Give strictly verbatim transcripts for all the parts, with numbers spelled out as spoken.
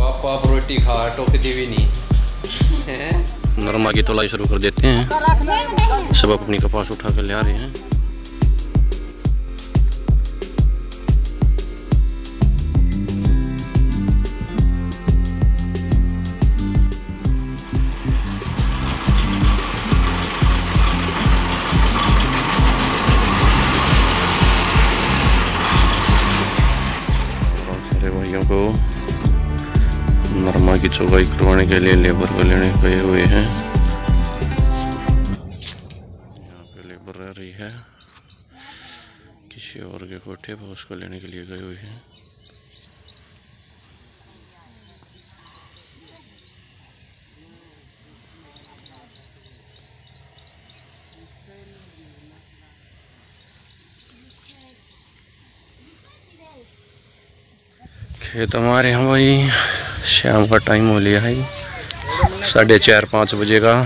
आप आप रोटी खा टोकती भी नहीं है। नरमा की तोलाई शुरू कर देते हैं। सब अपनी कपास उठा कर ले आ रहे हैं। भाइयों को नरमा की चुगाई करवाने के लिए लेबर को लेने गए हुए हैं। यहाँ पे लेबर रह रही है किसी और के कोठे पर, उसको लेने के लिए गए हुए हैं। खेत हमारे यहाँ भाई शाम का टाइम हो लिया है, साढ़े चार पाँच बजे का,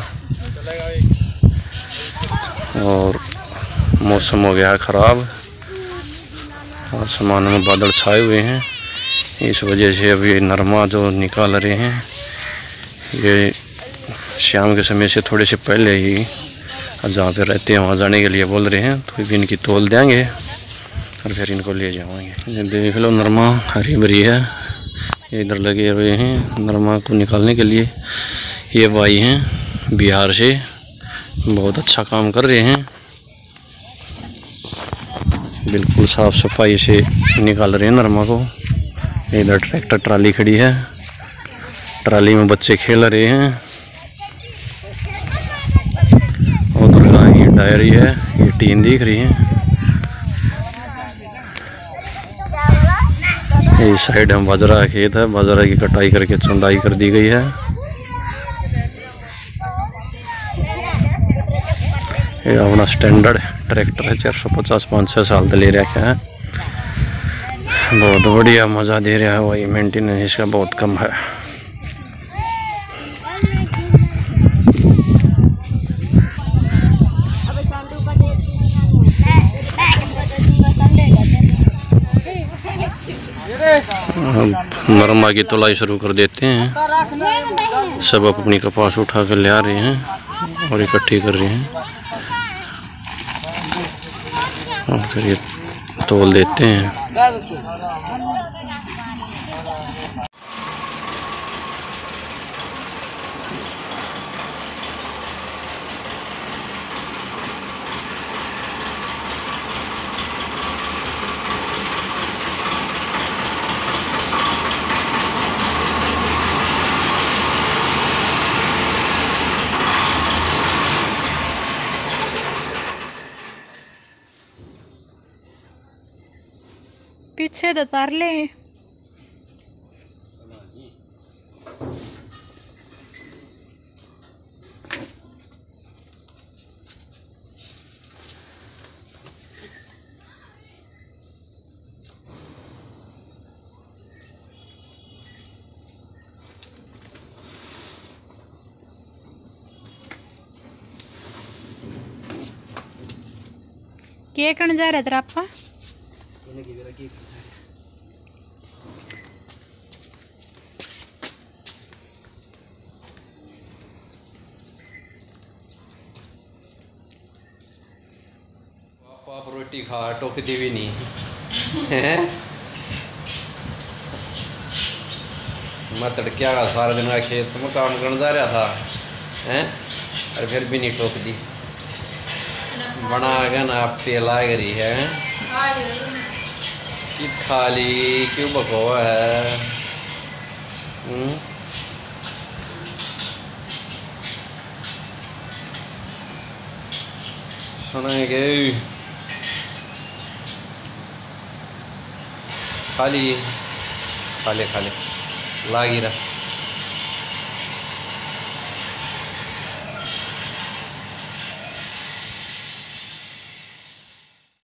और मौसम हो गया है ख़राब। आसमान में बादल छाए हुए हैं, इस वजह से अभी नरमा जो निकाल रहे हैं ये शाम के समय से थोड़े से पहले ही जहाँ पे रहते हैं वहाँ जाने के लिए बोल रहे हैं, तो भी इनकी तोल देंगे और फिर इनको ले जाएंगे। ये देख लो नरमा हरी भरी है, इधर लगे हुए हैं नरमा को निकालने के लिए। ये भाई हैं बिहार से, बहुत अच्छा काम कर रहे हैं, बिल्कुल साफ सफाई से निकाल रहे हैं नरमा को। इधर ट्रैक्टर ट्राली खड़ी है, ट्राली में बच्चे खेल रहे हैं। उधर का ये डायरी है, ये टीन दिख रही है। इस साइड में बाजरा का खेत है, बाजरा की कटाई करके चुंडाई कर दी गई है। ये अपना स्टैंडर्ड ट्रैक्टर है, चार सौ पचास पाँच छः साल से ले रखा है, बहुत बढ़िया मज़ा दे रहा है। वही मेंटेनेंस इसका बहुत कम है। नरमा की तोलाई शुरू कर देते हैं। सब अपनी कपास उठा कर ले आ रहे हैं और इकट्ठी कर रहे हैं, और फिर ये तोल देते हैं। पीछे तो तार ले। के कण जा रहा तेरा आपा? आप रोटी खा टोकती भी नहीं है। मैं तड़किया का सारा दिन का खेत में काम करने जा रहा था हैं, और फिर भी नहीं टोकती। बना गया ना पेला करी है कि खाली क्यों बको है। हुँ? सुनाएंगे खाली खाले खाले लागी रहा।